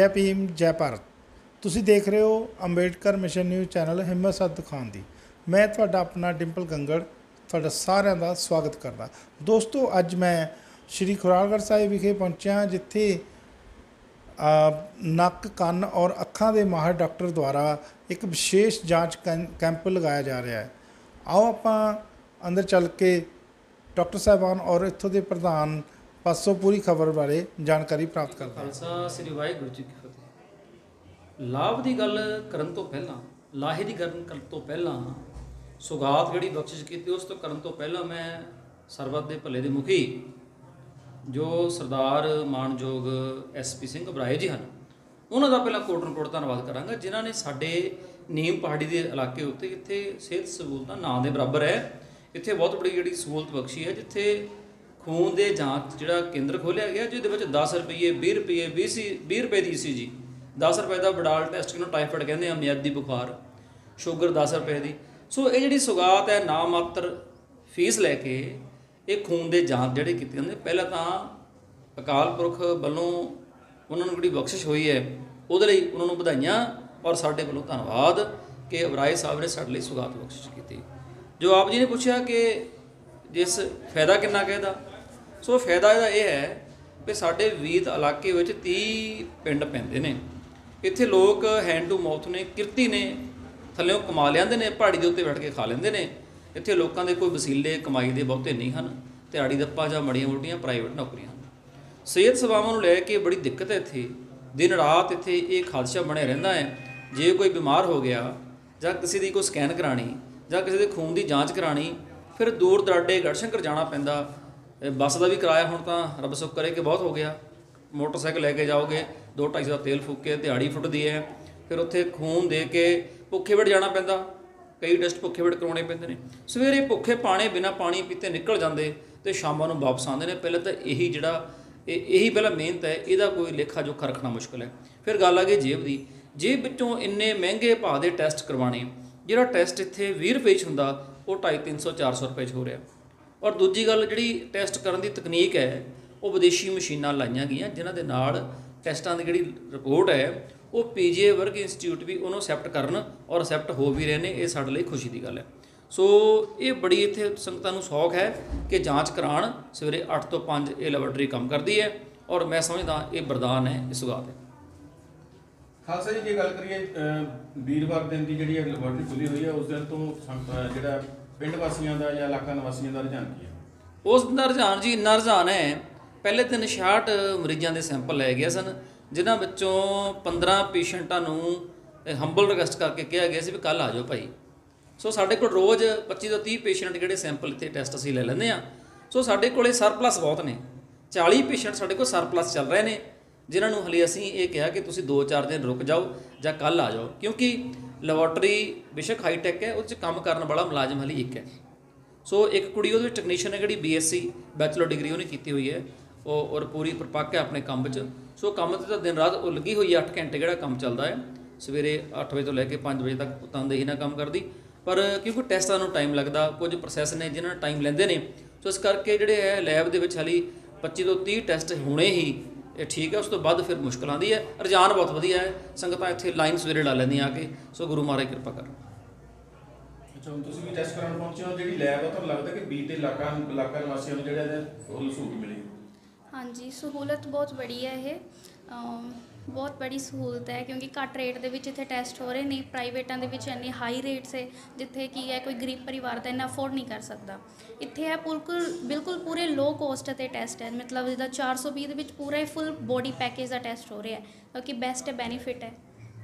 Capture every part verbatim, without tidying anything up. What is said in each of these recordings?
जय भीम जय भारत। ਤੁਸੀਂ ਦੇਖ ਰਹੇ ਹੋ ਅੰਬੇਡਕਰ ਮਿਸ਼ਨ ਨਿਊਜ਼ ਚੈਨਲ ਹਿੰਮਤ ਸਤ ਖਾਨ ਦੀ। ਮੈਂ ਤੁਹਾਡਾ ਆਪਣਾ ਡਿੰਪਲ ਗੰਗੜ ਤੁਹਾਡਾ ਸਾਰਿਆਂ ਦਾ ਸਵਾਗਤ ਕਰਦਾ। ਦੋਸਤੋ, ਅੱਜ ਮੈਂ ਸ਼੍ਰੀ ਖੁਰਾਲਗੜ੍ਹ ਸਾਹਿਬ ਵਿਖੇ ਪਹੁੰਚਿਆ, ਜਿੱਥੇ ਨੱਕ ਕੰਨ ਔਰ ਅੱਖਾਂ ਦੇ ਮਾਹਰ ਡਾਕਟਰ ਦੁਆਰਾ ਇੱਕ ਵਿਸ਼ੇਸ਼ ਜਾਂਚ ਕੈਂਪ ਲਗਾਇਆ ਜਾ ਰਿਹਾ ਹੈ। ਆਓ ਆਪਾਂ ਅੰਦਰ ਚੱਲ ਕੇ ਡਾਕਟਰ ਸਾਹਿਬਾਨ ਔਰ ਇੱਥੋਂ ਦੇ ਪ੍ਰਧਾਨ ਪਾਸੋਂ ਪੂਰੀ ਖਬਰ ਬਾਰੇ ਜਾਣਕਾਰੀ ਪ੍ਰਾਪਤ ਕਰਦੇ ਹਾਂ। ਖਾਲਸਾ ਸ੍ਰੀ ਵਾਹਿਗੁਰੂ ਜੀ ਕੀ ਫਤਿਹ। ਲਾਭ ਦੀ ਗੱਲ ਕਰਨ ਤੋਂ ਪਹਿਲਾਂ, ਲਾਹੇ ਦੀ ਗੱਲ ਕਰਨ ਤੋਂ ਪਹਿਲਾਂ, ਸੁਗਾਤ ਜਿਹੜੀ ਬਖਸ਼ਿਸ਼ ਕੀਤੀ ਉਸ ਤੋਂ ਕਰਨ ਤੋਂ ਪਹਿਲਾਂ ਮੈਂ ਸਰਬੱਤ ਦੇ ਭਲੇ ਦੇ ਮੁਖੀ ਜੋ ਸਰਦਾਰ ਮਾਨਯੋਗ ਐਸ ਪੀ ਸਿੰਘ ਘਬਰਾਏ ਜੀ ਹਨ, ਉਹਨਾਂ ਦਾ ਪਹਿਲਾਂ ਕੋਟਨ ਕੋਟ ਧੰਨਵਾਦ ਕਰਾਂਗਾ, ਜਿਨ੍ਹਾਂ ਨੇ ਸਾਡੇ ਨੀਮ ਪਹਾੜੀ ਦੇ ਇਲਾਕੇ ਉੱਤੇ ਇੱਥੇ ਸਿਹਤ ਸਹੂਲਤਾਂ ਨਾਂ ਦੇ ਬਰਾਬਰ ਹੈ। ਇੱਥੇ ਬਹੁਤ ਬੜੀ ਜਿਹੜੀ ਸਹੂਲਤ ਬਖਸ਼ੀ ਹੈ, ਜਿੱਥੇ ਖੂਨ ਦੇ ਜਾਂਚ ਜਿਹੜਾ ਕੇਂਦਰ ਖੋਲ੍ਹਿਆ ਗਿਆ, ਜਿਹਦੇ ਵਿੱਚ ਦਸ ਰੁਪਈਏ ਵੀਹ ਰੁਪਈਏ ਵੀਹ ਸੀ ਵੀਹ ਰੁਪਏ ਦੀ ਸੀ ਜੀ ਦਸ ਰੁਪਏ ਦਾ ਬਡਾਲ ਟੈਸਟ, ਜਿਹਨੂੰ ਟਾਈਫਾਈਡ ਕਹਿੰਦੇ ਆ, ਮਿਆਦੀ ਬੁਖਾਰ, ਸ਼ੂਗਰ ਦਸ ਰੁਪਏ ਦੀ। ਸੋ ਇਹ ਜਿਹੜੀ ਸੁਗਾਤ ਹੈ ਨਾ ਮਾਤਰ ਫੀਸ ਲੈ ਕੇ ਇਹ ਖੂਨ ਦੇ ਜਾਂਚ ਜਿਹੜੇ ਕੀਤੇ ਜਾਂਦੇ, ਪਹਿਲਾਂ ਤਾਂ ਅਕਾਲ ਪੁਰਖ ਵੱਲੋਂ ਉਹਨਾਂ ਨੂੰ ਜਿਹੜੀ ਬਖਸ਼ਿਸ਼ ਹੋਈ ਹੈ ਉਹਦੇ ਲਈ ਉਹਨਾਂ ਨੂੰ ਵਧਾਈਆਂ ਔਰ ਸਾਡੇ ਵੱਲੋਂ ਧੰਨਵਾਦ ਕਿ ਅਬਰਾਏ ਸਾਹਿਬ ਨੇ ਸਾਡੇ ਲਈ ਸੁਗਾਤ ਬਖਸ਼ਿਸ਼ ਕੀਤੀ। ਜੋ ਆਪ ਜੀ ਨੇ ਪੁੱਛਿਆ ਕਿ ਜਿਸ ਫਾਇਦਾ ਕਿੰਨਾ ਕਿਹਦਾ, ਸੋ ਫਾਇਦਾ ਇਹਦਾ ਇਹ ਹੈ ਕਿ ਸਾਡੇ ਵੀਤ ਇਲਾਕੇ ਵਿੱਚ ਤੀਹ ਪਿੰਡ ਪੈਂਦੇ ਨੇ। ਇੱਥੇ ਲੋਕ ਹੈਂਡ ਟੂ ਮਾਊਥ ਨੇ, ਕਿਰਤੀ ਨੇ, ਥੱਲਿਓਂ ਕਮਾ ਲਿਆਂਦੇ ਨੇ, ਪਹਾੜੀ ਦੇ ਉੱਤੇ ਬੈਠ ਕੇ ਖਾ ਲੈਂਦੇ ਨੇ। ਇੱਥੇ ਲੋਕਾਂ ਦੇ ਕੋਈ ਵਸੀਲੇ ਕਮਾਈ ਦੇ ਬਹੁਤੇ ਨਹੀਂ ਹਨ, ਦਿਹਾੜੀ ਦੱਪਾ ਜਾਂ ਮੜੀਆਂ ਮੋਟੀਆਂ ਪ੍ਰਾਈਵੇਟ ਨੌਕਰੀਆਂ ਹਨ। ਸਿਹਤ ਸੇਵਾਵਾਂ ਨੂੰ ਲੈ ਕੇ ਬੜੀ ਦਿੱਕਤ ਹੈ ਇੱਥੇ, ਦਿਨ ਰਾਤ ਇੱਥੇ ਇਹ ਖਾਦਸ਼ਾ ਬਣਿਆ ਰਹਿੰਦਾ ਹੈ। ਜੇ ਕੋਈ ਬਿਮਾਰ ਹੋ ਗਿਆ ਜਾਂ ਕਿਸੇ ਦੀ ਕੋਈ ਸਕੈਨ ਕਰਾਉਣੀ ਜਾਂ ਕਿਸੇ ਦੇ ਖੂਨ ਦੀ ਜਾਂਚ ਕਰਾਉਣੀ, ਫਿਰ ਦੂਰ ਦਰਾਡੇ ਗੜਸ਼ੰਕਰ ਜਾਣਾ ਪੈਂਦਾ। ਬੱਸ ਦਾ ਵੀ ਕਿਰਾਇਆ ਹੁਣ ਤਾਂ ਰੱਬ ਸੁੱਖ ਕਰੇ ਕਿ ਬਹੁਤ ਹੋ ਗਿਆ, ਮੋਟਰਸਾਈਕਲ ਲੈ ਕੇ ਜਾਓਗੇ ਦੋ ਢਾਈ ਸੌ ਦਾ ਤੇਲ ਫੂਕ ਕੇ ਦਿਹਾੜੀ ਫੁੱਟਦੀ ਹੈ। ਫਿਰ ਉੱਥੇ ਖੂਨ ਦੇ ਕੇ ਭੁੱਖੇ ਵੇੜ ਜਾਣਾ ਪੈਂਦਾ, ਕਈ ਟੈਸਟ ਭੁੱਖੇ ਵੇੜ ਕਰਵਾਉਣੇ ਪੈਂਦੇ ਨੇ। ਸਵੇਰੇ ਭੁੱਖੇ ਪਾਣੇ ਬਿਨਾਂ ਪਾਣੀ ਪੀਤੇ ਨਿਕਲ ਜਾਂਦੇ ਅਤੇ ਸ਼ਾਮਾਂ ਨੂੰ ਵਾਪਸ ਆਉਂਦੇ ਨੇ। ਪਹਿਲਾਂ ਤਾਂ ਇਹੀ ਜਿਹੜਾ ਇਹ ਇਹੀ ਪਹਿਲਾਂ ਮਿਹਨਤ ਹੈ, ਇਹਦਾ ਕੋਈ ਲੇਖਾ ਜੋਖਾ ਰੱਖਣਾ ਮੁਸ਼ਕਿਲ ਹੈ। ਫਿਰ ਗੱਲ ਆ ਗਈ ਜੇਬ ਦੀ। ਜੇਬ ਵਿੱਚੋਂ ਇੰਨੇ ਮਹਿੰਗੇ ਭਾਅ ਦੇ ਟੈਸਟ ਕਰਵਾਉਣੇ, ਜਿਹੜਾ ਟੈਸਟ ਇੱਥੇ ਵੀਹ ਰੁਪਏ 'ਚ ਹੁੰਦਾ ਉਹ ਢਾਈ ਤਿੰਨ ਸੌ ਚਾਰ ਸੌ ਰੁਪਏ 'ਚ ਹੋ ਰਿਹਾ। ਔਰ ਦੂਜੀ ਗੱਲ, ਜਿਹੜੀ ਟੈਸਟ ਕਰਨ ਦੀ ਤਕਨੀਕ ਹੈ ਉਹ ਵਿਦੇਸ਼ੀ ਮਸ਼ੀਨਾਂ ਲਾਈਆਂ ਗਈਆਂ, ਜਿਨ੍ਹਾਂ ਦੇ ਨਾਲ ਟੈਸਟਾਂ ਦੀ ਜਿਹੜੀ ਰਿਪੋਰਟ ਹੈ ਉਹ ਪੀ ਜੀ ਆਈ ਵਰਗੇ ਇੰਸਟੀਚਿਊਟ ਵੀ ਉਹਨੂੰ ਅਸੈਪਟ ਕਰਨ ਔਰ ਅਸੈਪਟ ਹੋ ਵੀ ਰਹੇ ਨੇ। ਇਹ ਸਾਡੇ ਲਈ ਖੁਸ਼ੀ ਦੀ ਗੱਲ ਹੈ। ਸੋ ਇਹ ਬੜੀ ਇੱਥੇ ਸੰਗਤਾਂ ਨੂੰ ਸ਼ੌਕ ਹੈ ਕਿ ਜਾਂਚ ਕਰਾਉਣ। ਸਵੇਰੇ ਅੱਠ ਤੋਂ ਪੰਜ ਇਹ ਲੈਬੋਰਟਰੀ ਕੰਮ ਕਰਦੀ ਹੈ ਔਰ ਮੈਂ ਸਮਝਦਾ ਇਹ ਵਰਦਾਨ ਹੈ, ਇਹ ਸੁਗਾਤ ਹੈ। ਖਾਲਸਾ ਜੀ, ਜੇ ਗੱਲ ਕਰੀਏ ਵੀਰਵਾਰ ਦਿਨ ਦੀ ਜਿਹੜੀ ਲੈਬੋਰਟਰੀ ਖੁੱਲ੍ਹੀ ਹੋਈ ਹੈ, ਉਸ ਦਿਨ ਤੋਂ ਜਿਹੜਾ ਪਿੰਡ ਵਾਸੀਆਂ ਦਾ ਜਾਂ ਇਲਾਕਾ ਨਿਵਾਸੀਆਂ ਦਾ ਰੁਝਾਨ ਕੀ ਹੈ? ਉਸ ਦਾ ਰੁਝਾਨ ਜੀ ਇੰਨਾ ਰੁਝਾਨ ਹੈ, ਪਹਿਲੇ ਦਿਨ ਛਿਆਹਠ ਮਰੀਜ਼ਾਂ ਦੇ ਸੈਂਪਲ ਲਏ ਗਏ ਸਨ, ਜਿਨ੍ਹਾਂ ਵਿੱਚੋਂ ਪੰਦਰਾਂ ਪੇਸ਼ੈਂਟਾਂ ਨੂੰ ਹੰਬਲ ਰਿਕੁਐਸਟ ਕਰਕੇ ਕਿਹਾ ਗਿਆ ਸੀ ਵੀ ਕੱਲ੍ਹ ਆ ਜਾਓ ਭਾਈ। ਸੋ ਸਾਡੇ ਕੋਲ ਰੋਜ਼ ਪੱਚੀ ਤੋਂ ਤੀਹ ਪੇਸ਼ੈਂਟ ਜਿਹੜੇ ਸੈਂਪਲ ਇੱਥੇ ਟੈਸਟ ਅਸੀਂ ਲੈ ਲੈਂਦੇ ਹਾਂ। ਸੋ ਸਾਡੇ ਕੋਲ ਸਰਪਲਸ ਬਹੁਤ ਨੇ, ਚਾਲੀ ਪੇਸ਼ੈਂਟ ਸਾਡੇ ਕੋਲ ਸਰਪਲਸ ਚੱਲ ਰਹੇ ਨੇ, ਜਿਨ੍ਹਾਂ ਨੂੰ ਹਲੇ ਅਸੀਂ ਇਹ ਕਿਹਾ ਕਿ ਤੁਸੀਂ ਦੋ ਚਾਰ ਦਿਨ ਰੁਕ ਜਾਓ ਜਾਂ ਕੱਲ੍ਹ ਆ ਜਾਓ, ਕਿਉਂਕਿ ਲੈਬੋਰਟਰੀ ਬੇਸ਼ੱਕ ਹਾਈਟੈਕ ਹੈ, ਉਹਦੇ 'ਚ ਕੰਮ ਕਰਨ ਵਾਲਾ ਮੁਲਾਜ਼ਮ ਹਲੇ ਇੱਕ ਹੈ। ਸੋ ਇੱਕ ਕੁੜੀ ਉਹਦੇ ਵਿੱਚ ਟੈਕਨੀਸ਼ੀਅਨ ਹੈ, ਜਿਹੜੀ B S C bachelor degree ਉਹਨੇ ਕੀਤੀ ਹੋਈ ਹੈ, ਉਹ ਔਰ ਪੂਰੀ ਪਰਪੱਕ ਹੈ ਆਪਣੇ ਕੰਮ ਵਿੱਚ। ਸੋ ਕੰਮ 'ਤੇ ਤਾਂ ਦਿਨ ਰਾਤ ਉਹ ਲੱਗੀ ਹੋਈ ਹੈ, ਅੱਠ ਘੰਟੇ ਜਿਹੜਾ ਕੰਮ ਚੱਲਦਾ ਹੈ, ਸਵੇਰੇ ਅੱਠ ਵਜੇ ਤੋਂ ਲੈ ਕੇ ਪੰਜ ਵਜੇ ਤੱਕ ਤਨਦੇਹੀ ਨਾਲ ਕੰਮ ਕਰਦੀ। ਪਰ ਕਿਉਂਕਿ ਟੈਸਟਾਂ ਨੂੰ ਟਾਈਮ ਲੱਗਦਾ, ਕੁਝ ਪ੍ਰੋਸੈਸ ਨੇ ਜਿਨ੍ਹਾਂ ਨੂੰ ਟਾਈਮ ਲੈਂਦੇ ਨੇ, ਸੋ ਇਸ ਕਰਕੇ ਜਿਹੜੇ ਹੈ ਲੈਬ ਦੇ ਵਿੱਚ ਹਾਲੀ ਪੱਚੀ ਤੋਂ ਤੀਹ ਟੈਸਟ ਹੋਣੇ ਹੀ ਇਹ ਠੀਕ ਹੈ। ਉਸ ਤੋਂ ਬਾਅਦ ਫਿਰ ਮੁਸ਼ਕਿਲ ਆਉਂਦੀ ਹੈ। ਰੁਝਾਨ ਬਹੁਤ ਵਧੀਆ ਹੈ, ਸੰਗਤਾਂ ਇੱਥੇ ਲਾਈਨ ਸਵੇਰੇ ਲਾ ਲੈਂਦੀਆਂ ਆ ਕੇ। ਸੋ ਗੁਰੂ ਮਹਾਰਾਜ ਕਿਰਪਾ ਕਰ। ਅੱਛਾ, ਹੁਣ ਤੁਸੀਂ ਵੀ ਟੈਸਟ ਕਰਾਉਣ ਪਹੁੰਚੇ ਹੋ, ਜਿਹੜੀ ਲੈਬ ਆ ਤੁਹਾਨੂੰ ਲੱਗਦਾ ਕਿ ਬੀ ਤੇ ਇਲਾਕਾ ਇਲਾਕਾ ਨਿਵਾਸੀਆਂ ਨੂੰ ਜਿਹੜਾ ਇਹਦਾ ਸਹੂਲਤ ਮਿਲੀ? ਹਾਂਜੀ, ਸਹੂਲਤ ਬਹੁਤ ਬੜੀ ਹੈ। ਇਹ ਬਹੁਤ ਬੜੀ ਸਹੂਲਤ ਹੈ, ਕਿਉਂਕਿ ਘੱਟ ਰੇਟ ਦੇ ਵਿੱਚ ਇੱਥੇ ਟੈਸਟ ਹੋ ਰਹੇ ਨੇ। ਪ੍ਰਾਈਵੇਟਾਂ ਦੇ ਵਿੱਚ ਇੰਨੇ ਹਾਈ ਰੇਟਸ ਹੈ, ਜਿੱਥੇ ਕੀ ਹੈ ਕੋਈ ਗਰੀਬ ਪਰਿਵਾਰ ਤਾਂ ਇੰਨਾ ਅਫੋਰਡ ਨਹੀਂ ਕਰ ਸਕਦਾ। ਇੱਥੇ ਹੈ ਬਿਲਕੁਲ ਬਿਲਕੁਲ ਪੂਰੇ ਲੋ ਕੋਸਟ 'ਤੇ ਟੈਸਟ ਹੈ, ਮਤਲਬ ਜਿੱਦਾਂ ਚਾਰ ਸੌ ਵੀਹ ਦੇ ਵਿੱਚ ਪੂਰਾ ਹੀ ਫੁੱਲ ਬੋਡੀ ਪੈਕੇਜ ਦਾ ਟੈਸਟ ਹੋ ਰਿਹਾ, ਕਿਉਂਕਿ ਬੈਸਟ ਬੈਨੀਫਿਟ ਹੈ।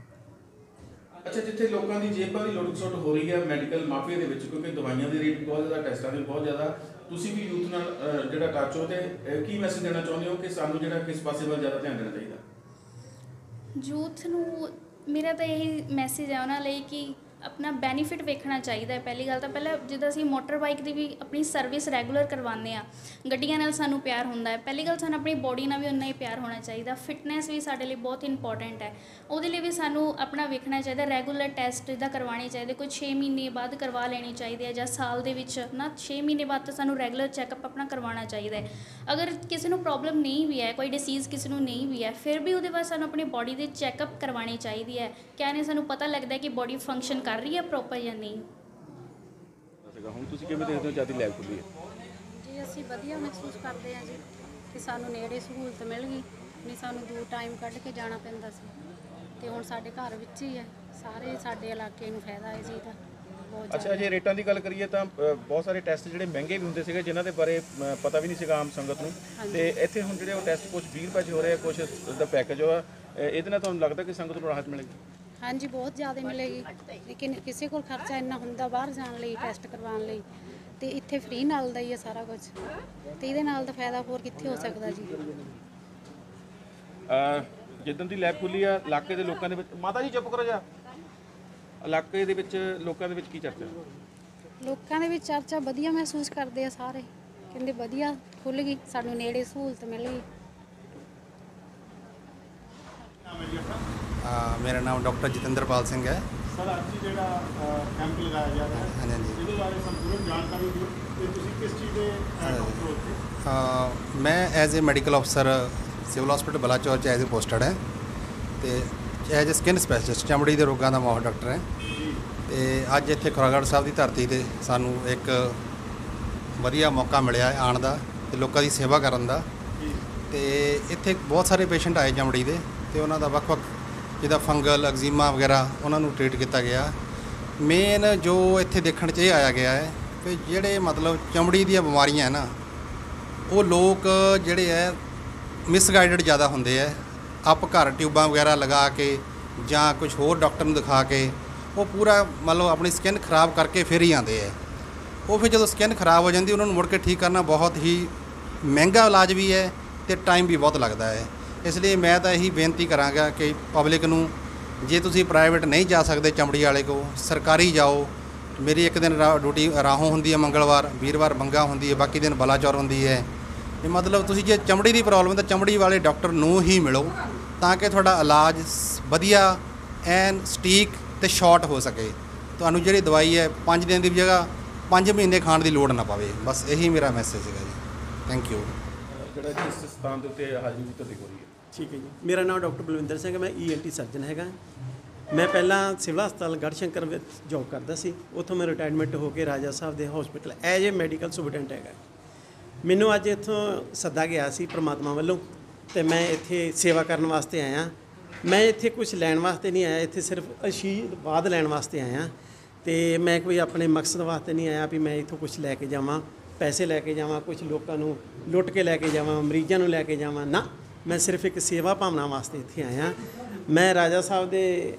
ਅੱਛਾ, ਜਿੱਥੇ ਲੋਕਾਂ ਦੀ ਜੇਬਾਂ ਦੀ ਲੁੱਟ ਖਸੁੱਟ ਹੋ ਰਹੀ ਹੈ ਮੈਡੀਕਲ ਮਾਫੀਆ ਦੇ ਵਿੱਚ, ਕਿਉਂਕਿ ਦਵਾਈਆਂ ਦੀ ਰੇਟ ਬਹੁਤ ਜ਼ਿਆਦਾ, ਟੈਸਟਾਂ ਦੇ ਬਹੁਤ ਜ਼ਿਆਦਾ, ਤੁਸੀਂ ਵੀ ਯੂਥ ਨਾਲ ਜਿਹੜਾ ਟੱਚ ਹੋ, ਤੇ ਕੀ ਮੈਸੇਜ ਦੇਣਾ ਚਾਹੁੰਦੇ ਹੋ ਕਿ ਸਾਨੂੰ ਜਿਹੜਾ ਕਿਸ ਪਾਸੇ ਵੱਲ ਜ਼ਿਆਦਾ ਧਿਆਨ ਦੇਣਾ ਚਾਹੀਦਾ? ਯੂਥ ਨੂੰ ਮੇਰਾ ਤਾਂ ਇਹੀ ਮੈਸੇਜ ਹੈ ਉਹਨਾਂ ਲਈ ਕਿ ਆਪਣਾ ਬੈਨੀਫਿਟ ਵੇਖਣਾ ਚਾਹੀਦਾ ਹੈ। ਪਹਿਲੀ ਗੱਲ ਤਾਂ ਪਹਿਲਾਂ ਜਿੱਦਾਂ ਅਸੀਂ ਮੋਟਰ ਬਾਈਕ ਦੀ ਵੀ ਆਪਣੀ ਸਰਵਿਸ ਰੈਗੂਲਰ ਕਰਵਾਉਂਦੇ ਆ, ਗੱਡੀਆਂ ਨਾਲ ਸਾਨੂੰ ਪਿਆਰ ਹੁੰਦਾ ਹੈ। ਪਹਿਲੀ ਗੱਲ ਸਾਨੂੰ ਆਪਣੀ ਬੋਡੀ ਨਾਲ ਵੀ ਉਨਾ ਹੀ ਪਿਆਰ ਹੋਣਾ ਚਾਹੀਦਾ। ਫਿਟਨੈਸ ਵੀ ਸਾਡੇ ਲਈ ਬਹੁਤ ਇੰਪੋਰਟੈਂਟ ਹੈ, ਉਹਦੇ ਲਈ ਵੀ ਸਾਨੂੰ ਆਪਣਾ ਵੇਖਣਾ ਚਾਹੀਦਾ। ਰੈਗੂਲਰ ਟੈਸਟ ਜਿੱਦਾਂ ਕਰਵਾਉਣੇ ਚਾਹੀਦੇ, ਕੋਈ ਛੇ ਮਹੀਨੇ ਬਾਅਦ ਕਰਵਾ ਲੈਣੀ ਚਾਹੀਦੀ ਹੈ, ਜਾਂ ਸਾਲ ਦੇ ਵਿੱਚ ਨਾ ਛੇ ਮਹੀਨੇ ਬਾਅਦ ਤਾਂ ਸਾਨੂੰ ਰੈਗੂਲਰ ਚੈੱਕਅਪ ਆਪਣਾ ਕਰਵਾਉਣਾ ਚਾਹੀਦਾ ਹੈ। ਅਗਰ ਕਿਸੇ ਨੂੰ ਪ੍ਰੋਬਲਮ ਨਹੀਂ ਵੀ ਹੈ, ਕੋਈ ਡਿਸੀਜ਼ ਕਿਸੇ ਨੂੰ ਨਹੀਂ ਵੀ ਹੈ, ਫਿਰ ਵੀ ਉਹਦੇ ਬਾਅਦ ਸਾਨੂੰ ਆਪਣੀ ਬੋਡੀ ਦੀ ਚੈੱਕਅਪ ਕਰਵਾਉਣੀ ਚਾਹੀਦੀ ਹੈ। ਕਹਿੰਦੇ ਸਾਨੂੰ ਪਤਾ ਲੱਗਦਾ ਕਿ ਬੋਡੀ ਫੰਕਸ਼ਨ ਕਰ ਰਹੀ ਹੈ ਪ੍ਰੋਪਰ ਜਾਂ ਨਹੀਂ। ਹੁਣ ਤੁਸੀਂ ਕਿਵੇਂ ਦੇਖਦੇ ਹੋ ਜਦ ਦੀ ਲੈਬ ਖੁੱਲੀ ਹੈ? ਜੀ ਅਸੀਂ ਵਧੀਆ ਮਹਿਸੂਸ ਕਰਦੇ ਹਾਂ ਜੀ ਕਿ ਸਾਨੂੰ ਨੇੜੇ ਸਹੂਲਤ ਮਿਲ ਗਈ, ਨਹੀਂ ਸਾਨੂੰ ਦੂਰ ਟਾਈਮ ਕੱਢ ਕੇ ਜਾਣਾ ਪੈਂਦਾ ਸੀ, ਤੇ ਹੁਣ ਸਾਡੇ ਘਰ ਵਿੱਚ ਹੀ ਹੈ। ਸਾਰੇ ਸਾਡੇ ਇਲਾਕੇ ਨੂੰ ਫਾਇਦਾ ਹੈ ਜੀ ਦਾ ਬਹੁਤ। ਅੱਛਾ, ਜੇ ਰੇਟਾਂ ਦੀ ਗੱਲ ਕਰੀਏ ਤਾਂ ਅ, ਬਹੁਤ ਸਾਰੇ ਟੈਸਟ ਜਿਹੜੇ ਮਹਿੰਗੇ ਵੀ ਹੁੰਦੇ ਸੀਗੇ, ਜਿਨ੍ਹਾਂ ਦੇ ਬਾਰੇ ਅ, ਪਤਾ ਵੀ ਨਹੀਂ ਸੀਗਾ ਆਮ ਸੰਗਤ ਨੂੰ, ਤੇ ਇੱਥੇ ਹੁਣ ਜਿਹੜੇ ਉਹ ਟੈਸਟ ਕੁਝ ਵੀਹ ਰੁਪਏ 'ਚ ਹੋ ਰਹੇ ਆ, ਕੁਝ ਦਾ ਪੈਕੇਜ ਆ, ਇਹਦੇ ਨਾਲ ਤੁਹਾਨੂੰ ਲੱਗਦਾ ਕਿ ਸੰਗਤ ਨੂੰ ਰਾਹਤ ਮਿਲੇਗੀ? ਹਾਂਜੀ, ਬਹੁਤ ਜ਼ਿਆਦਾ ਮਿਲੇਗੀ। ਲੇਕਿਨ ਕਿਸੇ ਕੋਲ ਖਰਚਾ ਇੰਨਾ ਹੁੰਦਾ ਬਾਹਰ ਜਾਣ ਲਈ, ਟੈਸਟ ਕਰਵਾਉਣ ਲਈ, ਤੇ ਇੱਥੇ ਫ੍ਰੀ ਨਾਲ ਦਾ ਹੀ ਹੈ ਸਾਰਾ ਕੁਝ, ਤੇ ਇਹਦੇ ਨਾਲ ਦਾ ਫਾਇਦਾ ਹੋਰ ਕਿੱਥੇ ਹੋ ਸਕਦਾ ਜੀ। ਜਿੱਦਣ ਦੀ ਲੈਬ ਖੁੱਲੀ ਆ, ਇਲਾਕੇ ਦੇ ਲੋਕਾਂ ਦੇ ਵਿੱਚ, ਮਾਤਾ ਜੀ ਚੁੱਪ ਕਰੋ ਜਾ, ਇਲਾਕੇ ਦੇ ਵਿੱਚ ਲੋਕਾਂ ਦੇ ਵਿੱਚ ਕੀ ਚਰਚਾ? ਲੋਕਾਂ ਦੇ ਵਿੱਚ ਚਰਚਾ ਵਧੀਆ ਮਹਿਸੂਸ ਕਰਦੇ ਆ ਸਾਰੇ, ਕਹਿੰਦੇ ਵਧੀਆ ਖੁੱਲ੍ਹ ਗਈ, ਸਾਨੂੰ ਨੇੜੇ ਸਹੂਲਤ ਮਿਲ ਗਈ। ਮੇਰਾ ਨਾਮ ਡਾਕਟਰ ਜਤਿੰਦਰਪਾਲ ਸਿੰਘ ਹੈ। ਸਰ, ਅੱਜ ਜਿਹੜਾ ਕੈਂਪ ਲਗਾਇਆ ਜਾ ਰਿਹਾ ਹੈ, ਹਾਂਜੀ ਹਾਂਜੀ ਇਹਦੇ ਬਾਰੇ ਸੰਪੂਰਨ ਜਾਣਕਾਰੀ ਦਿਓ ਤੇ ਤੁਸੀਂ ਕਿਸ ਚੀਜ਼ ਦੇ ਡਾਕਟਰ ਹੋ ਇੱਥੇ? ਅ, ਮੈਂ ਐਜ਼ ਏ ਮੈਡੀਕਲ ਅਫਸਰ ਸਿਵਲ ਹਸਪੀਟਲ ਬਲਾਚੌਰ 'ਚ ਐਜ਼ ਏ ਪੋਸਟਡ ਹੈ, ਤੇ ਐਜ਼ ਏ ਸਕਿਨ ਸਪੈਸ਼ਲਿਸਟ ਚਮੜੀ ਦੇ ਰੋਗਾਂ ਦਾ ਮਾਹਰ ਡਾਕਟਰ ਹੈ। ਤੇ ਅੱਜ ਇੱਥੇ ਖੁਰਾਗੜ੍ਹ ਸਾਹਿਬ ਦੀ ਧਰਤੀ 'ਤੇ ਸਾਨੂੰ ਇੱਕ ਵਧੀਆ ਮੌਕਾ ਮਿਲਿਆ ਆਉਣ ਦਾ ਤੇ ਲੋਕਾਂ ਦੀ ਸੇਵਾ ਕਰਨ ਦਾ। ਤੇ ਇੱਥੇ ਬਹੁਤ ਸਾਰੇ ਪੇਸ਼ੈਂਟ ਆਏ ਚਮੜੀ ਦੇ, ਤੇ ਉਹਨਾਂ ਦਾ ਵੱਖ-ਵੱਖ ਜਿੱਦਾਂ ਫੰਗਲ, ਐਗਜ਼ੀਮਾ ਵਗੈਰਾ, ਉਹਨਾਂ ਨੂੰ ਟ੍ਰੀਟ ਕੀਤਾ ਗਿਆ। ਮੇਨ ਜੋ ਇੱਥੇ ਦੇਖਣ 'ਚ ਇਹ ਆਇਆ ਗਿਆ ਹੈ ਕਿ ਜਿਹੜੇ ਮਤਲਬ ਚਮੜੀ ਦੀਆਂ ਬਿਮਾਰੀਆਂ ਹੈ ਨਾ, ਉਹ ਲੋਕ ਜਿਹੜੇ ਹੈ ਮਿਸਗਾਈਡਡ ਜ਼ਿਆਦਾ ਹੁੰਦੇ ਹੈ। ਆਪ ਘਰ ਟਿਊਬਾਂ ਵਗੈਰਾ ਲਗਾ ਕੇ ਜਾਂ ਕੁਝ ਹੋਰ ਡਾਕਟਰ ਨੂੰ ਦਿਖਾ ਕੇ ਉਹ ਪੂਰਾ ਮਤਲਬ ਆਪਣੀ ਸਕਿਨ ਖਰਾਬ ਕਰਕੇ ਫਿਰ ਹੀ ਆਉਂਦੇ ਹੈ। ਉਹ ਫਿਰ ਜਦੋਂ ਸਕਿਨ ਖਰਾਬ ਹੋ ਜਾਂਦੀ, ਉਹਨਾਂ ਨੂੰ ਮੁੜ ਕੇ ਠੀਕ ਕਰਨਾ ਬਹੁਤ ਹੀ ਮਹਿੰਗਾ ਇਲਾਜ ਵੀ ਹੈ ਅਤੇ ਟਾਈਮ ਵੀ ਬਹੁਤ ਲੱਗਦਾ ਹੈ। ਇਸ ਲਈ ਮੈਂ ਤਾਂ ਇਹੀ ਬੇਨਤੀ ਕਰਾਂਗਾ ਕਿ ਪਬਲਿਕ ਨੂੰ, ਜੇ ਤੁਸੀਂ ਪ੍ਰਾਈਵੇਟ ਨਹੀਂ ਜਾ ਸਕਦੇ ਚਮੜੀ ਵਾਲੇ ਕੋਲ, ਸਰਕਾਰੀ ਜਾਓ। ਮੇਰੀ ਇੱਕ ਦਿਨ ਰਾ ਡਿਊਟੀ ਰਾਹੋਂ ਹੁੰਦੀ ਹੈ, ਮੰਗਲਵਾਰ, ਵੀਰਵਾਰ ਬੰਗਾ ਹੁੰਦੀ ਹੈ, ਬਾਕੀ ਦਿਨ ਬਲਾਚੌਰ ਹੁੰਦੀ ਹੈ। ਇਹ ਮਤਲਬ ਤੁਸੀਂ ਜੇ ਚਮੜੀ ਦੀ ਪ੍ਰੋਬਲਮ ਤਾਂ ਚਮੜੀ ਵਾਲੇ ਡਾਕਟਰ ਨੂੰ ਹੀ ਮਿਲੋ, ਤਾਂ ਕਿ ਤੁਹਾਡਾ ਇਲਾਜ ਵਧੀਆ ਐਨ ਸਟੀਕ ਅਤੇ ਸ਼ਾਰਟ ਹੋ ਸਕੇ। ਤੁਹਾਨੂੰ ਜਿਹੜੀ ਦਵਾਈ ਹੈ ਪੰਜ ਦਿਨ ਦੀ ਜਗ੍ਹਾ ਪੰਜ ਮਹੀਨੇ ਖਾਣ ਦੀ ਲੋੜ ਨਾ ਪਵੇ। ਬਸ ਇਹੀ ਮੇਰਾ ਮੈਸੇਜ ਸੀਗਾ ਜੀ। Thank you. ਜਿਹੜਾ ਜਿਸ ਸਥਾਨ ਦੇ ਉੱਤੇ ਹਾਜ਼ਰੀ ਦੀ ਤੁਹਾਡੀ ਹੋ ਰਹੀ ਹੈ? ਠੀਕ ਹੈ ਜੀ, ਮੇਰਾ ਨਾਮ ਡਾਕਟਰ ਬਲਵਿੰਦਰ ਸਿੰਘ ਹੈ, ਮੈਂ ਈ ਐਨ ਟੀ ਸਰਜਨ ਹੈਗਾ। ਮੈਂ ਪਹਿਲਾਂ ਸਿਵਲ ਹਸਪਤਾਲ ਗੜ੍ਹਸ਼ੰਕਰ ਵਿੱਚ ਜੋਬ ਕਰਦਾ ਸੀ, ਉੱਥੋਂ ਮੈਂ ਰਿਟਾਇਰਮੈਂਟ ਹੋ ਕੇ ਰਾਜਾ ਸਾਹਿਬ ਦੇ hospital as a medical superintendent ਹੈਗਾ। ਮੈਨੂੰ ਅੱਜ ਇੱਥੋਂ ਸੱਦਾ ਗਿਆ ਸੀ ਪ੍ਰਮਾਤਮਾ ਵੱਲੋਂ, ਅਤੇ ਮੈਂ ਇੱਥੇ ਸੇਵਾ ਕਰਨ ਵਾਸਤੇ ਆਇਆ। ਮੈਂ ਇੱਥੇ ਕੁਝ ਲੈਣ ਵਾਸਤੇ ਨਹੀਂ ਆਇਆ, ਇੱਥੇ ਸਿਰਫ ਆਸ਼ੀਰਵਾਦ ਲੈਣ ਵਾਸਤੇ ਆਇਆ, ਅਤੇ ਮੈਂ ਕੋਈ ਆਪਣੇ ਮਕਸਦ ਵਾਸਤੇ ਨਹੀਂ ਆਇਆ ਵੀ ਮੈਂ ਇੱਥੋਂ ਕੁਝ ਲੈ ਕੇ ਜਾਵਾਂ, ਪੈਸੇ ਲੈ ਕੇ ਜਾਵਾਂ, ਕੁਝ ਲੋਕਾਂ ਨੂੰ ਲੁੱਟ ਕੇ ਲੈ ਕੇ ਜਾਵਾਂ, ਮਰੀਜ਼ਾਂ ਨੂੰ ਲੈ ਕੇ ਜਾਵਾਂ। ਨਾ, ਮੈਂ ਸਿਰਫ ਇੱਕ ਸੇਵਾ ਭਾਵਨਾ ਵਾਸਤੇ ਇੱਥੇ ਆਇਆ। ਮੈਂ ਰਾਜਾ ਸਾਹਿਬ ਦੇ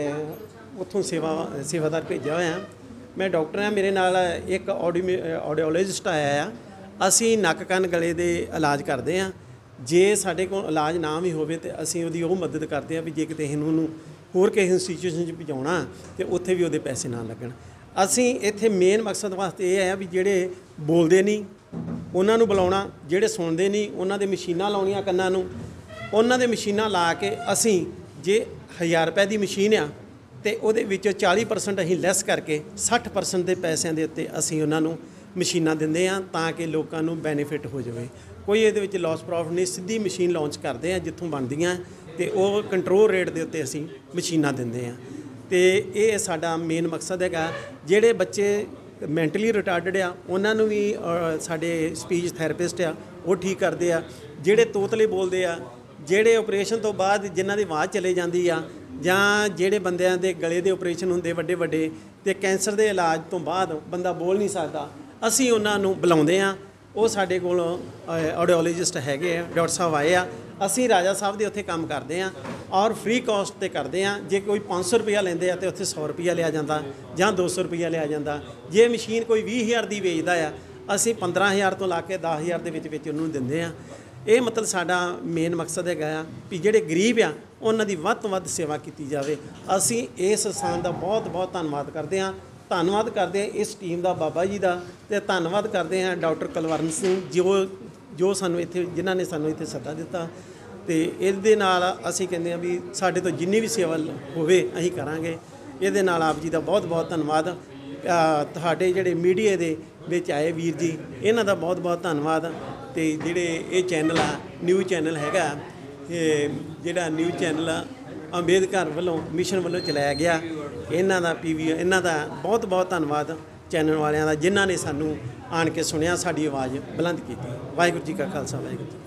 ਉੱਥੋਂ ਸੇਵਾ ਸੇਵਾਦਾਰ ਭੇਜਿਆ ਹੋਇਆ। ਮੈਂ ਡਾਕਟਰ ਹਾਂ, ਮੇਰੇ ਨਾਲ ਇੱਕ ਆਡੀ ਆਡੀਓਲੋਜਿਸਟ ਆਇਆ ਆ। ਅਸੀਂ ਨੱਕ ਕੰਨ ਗਲੇ ਦੇ ਇਲਾਜ ਕਰਦੇ ਹਾਂ। ਜੇ ਸਾਡੇ ਕੋਲ ਇਲਾਜ ਨਾ ਵੀ ਹੋਵੇ ਤਾਂ ਅਸੀਂ ਉਹਦੀ ਉਹ ਮਦਦ ਕਰਦੇ ਹਾਂ ਵੀ ਜੇ ਕਿਤੇ ਇਹਨੂੰ ਨੂੰ ਹੋਰ ਕਿਸੇ ਇੰਸਟੀਟਿਊਸ਼ਨ 'ਚ ਪਹੁੰਚਾਉਣਾ ਤਾਂ ਉੱਥੇ ਵੀ ਉਹਦੇ ਪੈਸੇ ਨਾ ਲੱਗਣ। ਅਸੀਂ ਇੱਥੇ ਮੇਨ ਮਕਸਦ ਵਾਸਤੇ ਇਹ ਹੈ ਵੀ ਜਿਹੜੇ ਬੋਲਦੇ ਨਹੀਂ ਉਹਨਾਂ ਨੂੰ ਬੁਲਾਉਣਾ, ਜਿਹੜੇ ਸੁਣਦੇ ਨਹੀਂ ਉਹਨਾਂ ਦੇ ਮਸ਼ੀਨਾਂ ਲਾਉਣੀਆਂ ਕੰਨਾਂ ਨੂੰ, ਉਹਨਾਂ ਦੇ ਮਸ਼ੀਨਾਂ ਲਾ ਕੇ ਅਸੀਂ ਜੇ ਹਜ਼ਾਰ ਰੁਪਏ ਦੀ ਮਸ਼ੀਨ ਆ ਅਤੇ ਉਹਦੇ ਵਿੱਚੋਂ ਚਾਲੀ ਪਰਸੈਂਟ ਅਸੀਂ ਲੈਸ ਕਰਕੇ ਸੱਠ ਪਰਸੈਂਟ ਦੇ ਪੈਸਿਆਂ ਦੇ ਉੱਤੇ ਅਸੀਂ ਉਹਨਾਂ ਨੂੰ ਮਸ਼ੀਨਾਂ ਦਿੰਦੇ ਹਾਂ, ਤਾਂ ਕਿ ਲੋਕਾਂ ਨੂੰ ਬੈਨੀਫਿਟ ਹੋ ਜਾਵੇ। ਕੋਈ ਇਹਦੇ ਵਿੱਚ ਲਾਸ ਪ੍ਰੋਫਿਟ ਨਹੀਂ, ਸਿੱਧੀ ਮਸ਼ੀਨ ਲਾਂਚ ਕਰਦੇ ਹਾਂ ਜਿੱਥੋਂ ਬਣਦੀਆਂ, ਅਤੇ ਉਹ ਕੰਟਰੋਲ ਰੇਟ ਦੇ ਉੱਤੇ ਅਸੀਂ ਮਸ਼ੀਨਾਂ ਦਿੰਦੇ ਹਾਂ। ਅਤੇ ਇਹ ਸਾਡਾ ਮੇਨ ਮਕਸਦ ਹੈਗਾ। ਜਿਹੜੇ ਬੱਚੇ ਮੈਂਟਲੀ ਰਿਟਾਰਡਡ ਆ ਉਹਨਾਂ ਨੂੰ ਵੀ ਸਾਡੇ ਸਪੀਚ ਥੈਰੇਪਿਸਟ ਆ ਉਹ ਠੀਕ ਕਰਦੇ ਆ। ਜਿਹੜੇ ਤੋਤਲੇ ਬੋਲਦੇ ਆ, ਜਿਹੜੇ ਆਪਰੇਸ਼ਨ ਤੋਂ ਬਾਅਦ ਜਿਨ੍ਹਾਂ ਦੀ ਆਵਾਜ਼ ਚਲੇ ਜਾਂਦੀ ਆ, ਜਾਂ ਜਿਹੜੇ ਬੰਦਿਆਂ ਦੇ ਗਲੇ ਦੇ ਆਪਰੇਸ਼ਨ ਹੁੰਦੇ ਵੱਡੇ ਵੱਡੇ, ਅਤੇ ਕੈਂਸਰ ਦੇ ਇਲਾਜ ਤੋਂ ਬਾਅਦ ਬੰਦਾ ਬੋਲ ਨਹੀਂ ਸਕਦਾ, ਅਸੀਂ ਉਹਨਾਂ ਨੂੰ ਬੁਲਾਉਂਦੇ ਹਾਂ। ਉਹ ਸਾਡੇ ਕੋਲ ਆਡੀਓਲੋਜਿਸਟ ਹੈਗੇ ਆ, ਡਾਕਟਰ ਸਾਹਿਬ ਆਏ ਆ। ਅਸੀਂ ਰਾਜਾ ਸਾਹਿਬ ਦੇ ਉੱਥੇ ਕੰਮ ਕਰਦੇ ਹਾਂ ਔਰ ਫ੍ਰੀ ਕਾਸਟ 'ਤੇ ਕਰਦੇ ਹਾਂ। ਜੇ ਕੋਈ ਪੰਜ ਸੌ ਰੁਪਈਆ ਲੈਂਦੇ ਆ ਤਾਂ ਉੱਥੇ ਸੌ ਰੁਪਈਆ ਲਿਆ ਜਾਂਦਾ ਜਾਂ ਦੋ ਸੌ ਰੁਪਈਆ ਲਿਆ ਜਾਂਦਾ। ਜੇ ਮਸ਼ੀਨ ਕੋਈ ਵੀਹ ਹਜ਼ਾਰ ਦੀ ਵੇਚਦਾ ਆ, ਅਸੀਂ ਪੰਦਰਾਂ ਹਜ਼ਾਰ ਤੋਂ ਲਾ ਕੇ ਦਸ ਹਜ਼ਾਰ ਦੇ ਵਿੱਚ ਵਿੱਚ ਉਹਨੂੰ ਦਿੰਦੇ ਹਾਂ। ਇਹ ਮਤਲਬ ਸਾਡਾ ਮੇਨ ਮਕਸਦ ਹੈਗਾ ਆ ਵੀ ਜਿਹੜੇ ਗਰੀਬ ਆ ਉਹਨਾਂ ਦੀ ਵੱਧ ਤੋਂ ਵੱਧ ਸੇਵਾ ਕੀਤੀ ਜਾਵੇ। ਅਸੀਂ ਇਸ ਸੰਸਥਾਨ ਦਾ ਬਹੁਤ ਬਹੁਤ ਧੰਨਵਾਦ ਕਰਦੇ ਹਾਂ। ਧੰਨਵਾਦ ਕਰਦੇ ਹਾਂ ਇਸ ਟੀਮ ਦਾ, ਬਾਬਾ ਜੀ ਦਾ, ਤੇ ਧੰਨਵਾਦ ਕਰਦੇ ਹਾਂ ਡਾਕਟਰ ਕੁਲਵੰਤ ਸਿੰਘ ਜੋ ਜੋ ਸਾਨੂੰ ਇੱਥੇ ਜਿਨ੍ਹਾਂ ਨੇ ਸਾਨੂੰ ਇੱਥੇ ਸੱਦਾ ਦਿੱਤਾ। ਤੇ ਇਹਦੇ ਨਾਲ ਅਸੀਂ ਕਹਿੰਦੇ ਹਾਂ ਵੀ ਸਾਡੇ ਤੋਂ ਜਿੰਨੀ ਵੀ ਸੇਵਾ ਹੋਵੇ ਅਸੀਂ ਕਰਾਂਗੇ। ਇਹਦੇ ਨਾਲ ਆਪ ਜੀ ਦਾ ਬਹੁਤ ਬਹੁਤ ਧੰਨਵਾਦ। ਤੁਹਾਡੇ ਜਿਹੜੇ ਮੀਡੀਆ ਦੇ ਵਿੱਚ ਆਏ ਵੀਰ ਜੀ, ਇਹਨਾਂ ਦਾ ਬਹੁਤ ਬਹੁਤ ਧੰਨਵਾਦ। ਤੇ ਜਿਹੜੇ ਇਹ ਚੈਨਲ ਆ, ਨਿਊਜ਼ ਚੈਨਲ ਹੈਗਾ, ਇਹ ਜਿਹੜਾ ਨਿਊਜ਼ ਚੈਨਲ ਆ ਅੰਬੇਦਕਰ ਵੱਲੋਂ ਮਿਸ਼ਨ ਵੱਲੋਂ ਚਲਾਇਆ ਗਿਆ, ਇਹਨਾਂ ਦਾ ਪੀਵੀ ਇਹਨਾਂ ਦਾ ਬਹੁਤ ਬਹੁਤ ਧੰਨਵਾਦ ਚੈਨਲ ਵਾਲਿਆਂ ਦਾ, ਜਿਨ੍ਹਾਂ ਨੇ ਸਾਨੂੰ ਆਣ ਕੇ ਸੁਣਿਆ, ਸਾਡੀ ਆਵਾਜ਼ ਬੁਲੰਦ ਕੀਤੀ। ਵਾਹਿਗੁਰੂ ਜੀ ਕਾ ਖਾਲਸਾ, ਵਾਹਿਗੁਰੂ ਜੀ।